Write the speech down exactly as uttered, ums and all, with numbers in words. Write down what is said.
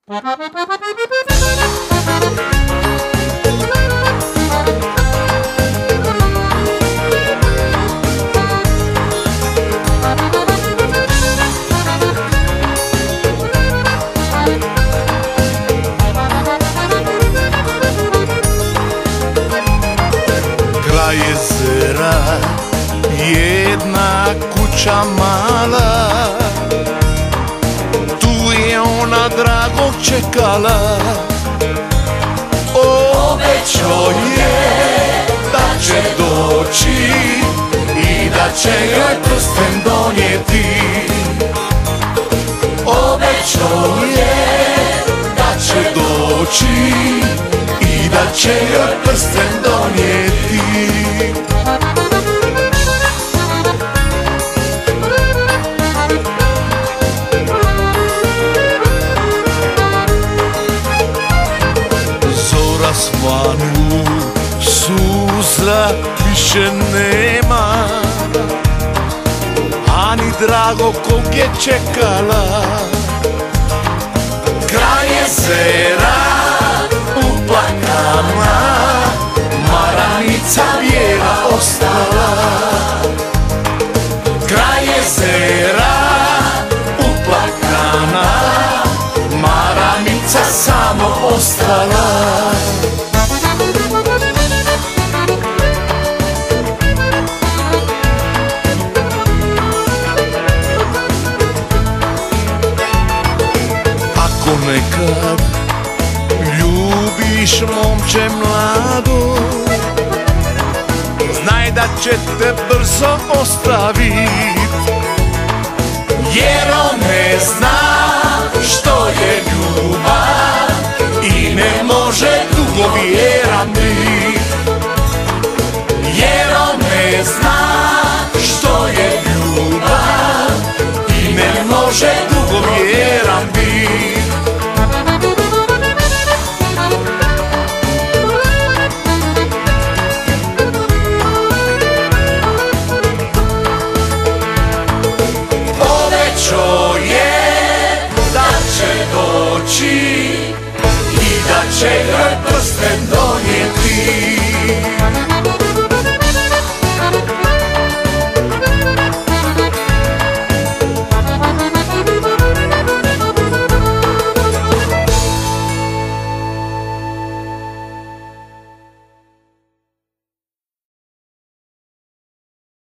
Kraj jezera, jedna kuća mala, tu je ona dragog čekala. Obećao je da će doći i da će joj prsten donijeti. Obećao je da će doći i da će joj prsten donijeti. Zora svanu, suza više nema, a ni drago kog je čekala. Kraj jezera uplakana, maranica bijela ostala. Kraj jezera uplakana, maranica samo ostala. Ako nekad ljubiš momče mlado, znaj da će te brzo ostavit, jer on ne zna što je ljubav i ne može dugo vjeran bit. Jer on ne zna što je ljubav i ne može dugo vjeran bit. Obećao je da će doći i da će joj prsten donijeti.